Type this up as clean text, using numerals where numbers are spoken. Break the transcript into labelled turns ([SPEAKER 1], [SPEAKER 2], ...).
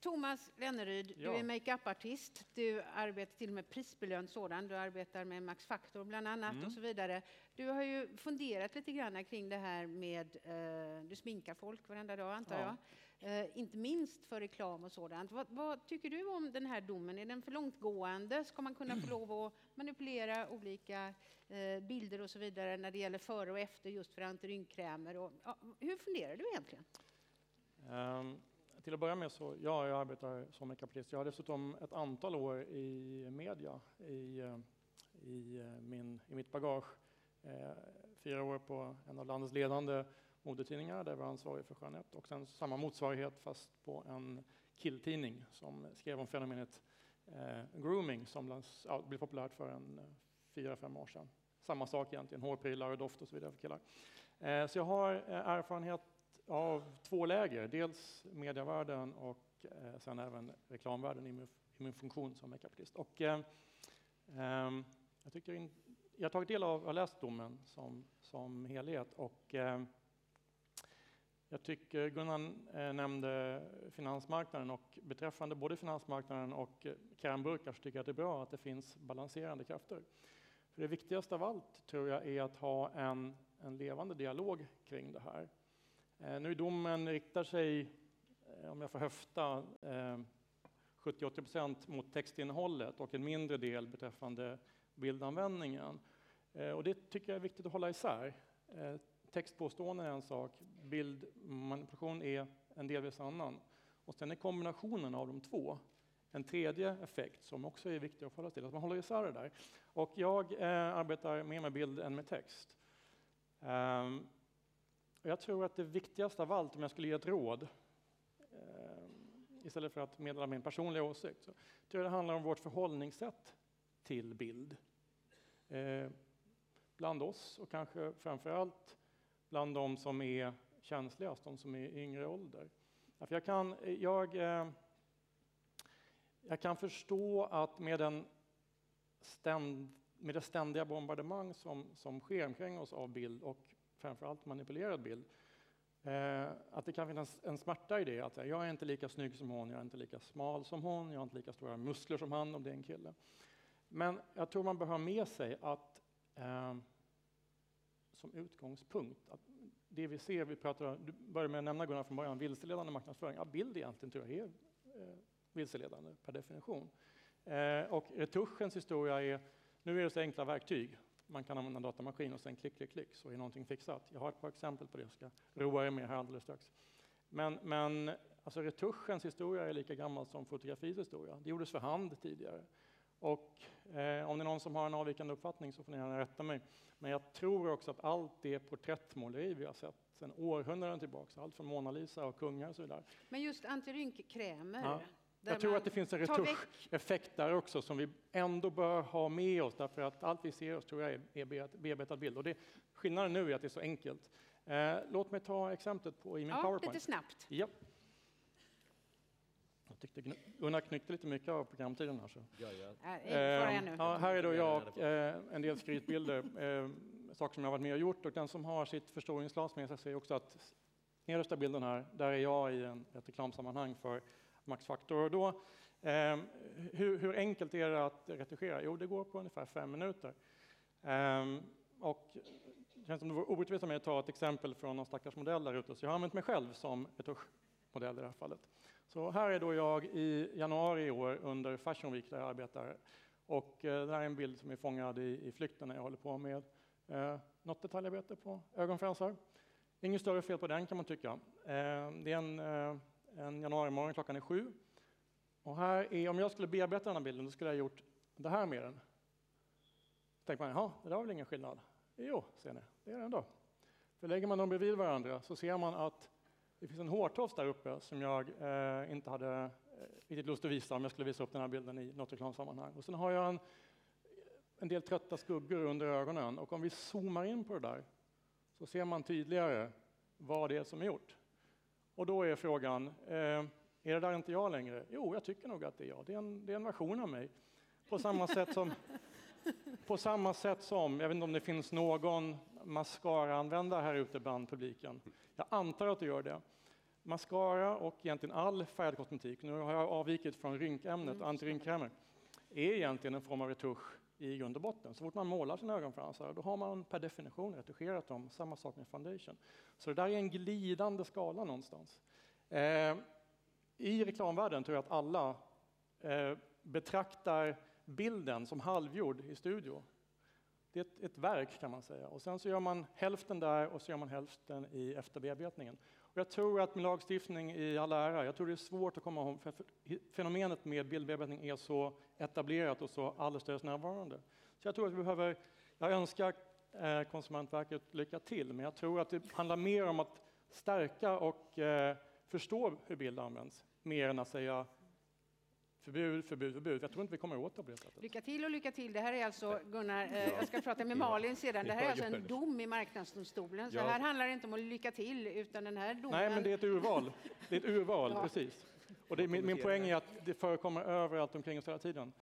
[SPEAKER 1] Thomas Lenneryd, du är make-up-artist. Du arbetar till och med prisbelönt sådan. Du arbetar med Max Factor bland annat och så vidare. Du har ju funderat lite grann kring det här med... du sminkar folk varenda dag, antar jag. Inte minst för reklam och sådant. Vad tycker du om den här domen? Är den för långtgående? Ska man kunna få lov att manipulera olika bilder och så vidare när det gäller före och efter just för antirynkkrämer? Hur funderar du egentligen?
[SPEAKER 2] Till att börja med så, jag arbetar som make-up-artist. Jag har dessutom ett antal år i media i mitt bagage. 4 år på en av landets ledande modetidningar där jag var ansvarig för skönhet. Och sen samma motsvarighet fast på en killtidning som skrev om fenomenet grooming som blev populärt för 4-5 år sedan. Samma sak egentligen, hårprylar och doft och så vidare för killar. Så jag har erfarenhet av 2 läger, dels medievärlden och sen även reklamvärlden i min funktion som make-up-artist. Och jag har tagit del av, jag har läst domen som helhet och jag tycker Gunnar nämnde finansmarknaden och beträffande både finansmarknaden och krämburkar så tycker jag att det är bra att det finns balanserande krafter. För det viktigaste av allt tror jag är att ha en levande dialog kring det här. Nu i domen riktar sig, om jag får höfta, 70-80% mot textinnehållet och en mindre del beträffande bildanvändningen. Och det tycker jag är viktigt att hålla isär. Textpåståenden är en sak, bildmanipulation är en delvis annan. Och sen är kombinationen av de 2 en tredje effekt som också är viktig att hålla till, att man håller isär det där. Och jag arbetar mer med bild än med text. Jag tror att det viktigaste av allt, om jag skulle ge ett råd, istället för att meddela min personliga åsikt, så tror jag det handlar om vårt förhållningssätt till bild. Bland oss och kanske framförallt bland de som är känsligast, de som är i yngre ålder. För jag kan förstå att med det ständiga bombardemang som sker omkring oss av bild och framförallt manipulerad bild, att det kan finnas en smärta i det. Att jag är inte lika snygg som hon, jag är inte lika smal som hon, jag har inte lika stora muskler som han om det är en kille. Men jag tror man bör ha med sig att som utgångspunkt, att det vi ser, du börjar med att nämna Gunnar från början, vilseledande marknadsföring. Ja, bild egentligen tror jag är vilseledande per definition. Och retuschens historia är, nu är det så enkla verktyg. Man kan använda en datamaskin och sen klick så är någonting fixat. Jag har ett par exempel på det, jag ska roa er med här alldeles strax. Men alltså retuschens historia är lika gammal som fotografis historia. Det gjordes för hand tidigare. Och om det är någon som har en avvikande uppfattning så får ni gärna rätta mig. Men jag tror också att allt det porträttmåleri vi har sett sedan århundraden tillbaka, allt från Mona Lisa och kungar och så vidare.
[SPEAKER 1] Men just antirynkkrämer...
[SPEAKER 2] Ja. Jag tror att det finns en retuscheffekt där också som vi ändå bör ha med oss, därför att allt vi ser oss tror jag är bearbetad bild. Och skillnaden nu är att det är så enkelt. Låt mig ta exemplet i min PowerPoint.
[SPEAKER 1] Lite snabbt.
[SPEAKER 2] Ja. Jag tyckte Gunnar knyckte lite mycket av programtiden här. Så. Här är då jag en del skrytbilder, saker som jag har varit med och gjort. Och den som har sitt förstoringsglas med sig ser också att nedersta bilden här, där är jag i ett reklamsammanhang för Max Factor. Och då, hur enkelt är det att retuschera? Jo, det går på ungefär 5 minuter. Och det känns som det vore orättvist med att ta ett exempel från någon stackars modell där ute. Så jag har använt mig själv som retuschmodell i det här fallet. Så här är då jag i januari i år under Fashion Week där jag arbetar. Och det här är en bild som är fångad i flykten när jag håller på med något detaljarbete på ögonfransar. Inget större fel på den kan man tycka. Det är en januarimorgon, klockan är 7. Och här är, om jag skulle bearbeta den här bilden, då skulle jag ha gjort det här med den. Så tänker man, det där var väl ingen skillnad? Jo, ser ni, det är det ändå. För lägger man dem bredvid varandra så ser man att det finns en hårtofs där uppe som jag inte hade riktigt lust att visa om jag skulle visa upp den här bilden i något reklamsammanhang. Och sen har jag en del trötta skuggor under ögonen. Och om vi zoomar in på det där så ser man tydligare vad det är som är gjort. Och då är frågan, är det där inte jag längre? Jo, jag tycker nog att det är jag. Det är en version av mig. På samma sätt som, jag vet inte om det finns någon mascara-användare här ute bland publiken. Jag antar att det gör det. mascara och egentligen all färgad kosmetik, nu har jag avvikit från rynkämnet och antirynkkrämer, är egentligen en form av retusch i grund och botten. Så fort man målar sina ögonfransar, då har man per definition retuscherat dem. Samma sak med foundation. Så det där är en glidande skala någonstans. I reklamvärlden tror jag att alla betraktar bilden som halvgjord i studio. Det är ett verk kan man säga. Och sen så gör man hälften där och så gör man hälften i efterbearbetningen. Och jag tror att med lagstiftning i all ära, jag tror det är svårt att komma ihåg, för fenomenet med bildbearbetning är så etablerat och så allestädes närvarande. Så jag tror att vi behöver, jag önskar Konsumentverket lycka till, men jag tror att det handlar mer om att stärka och förstå hur bild används, mer än att säga förbud. Jag tror inte vi kommer åt det på det sättet.
[SPEAKER 1] Lycka till och lycka till. Det här är alltså, Gunnar, jag ska prata med Malin sedan. Det här är alltså en dom i Marknadsdomstolen. Så här handlar det inte om att lycka till, utan den här domen...
[SPEAKER 2] Nej, men det är ett urval. Det är ett urval, precis. Och det, min poäng är att det förekommer överallt omkring oss hela tiden.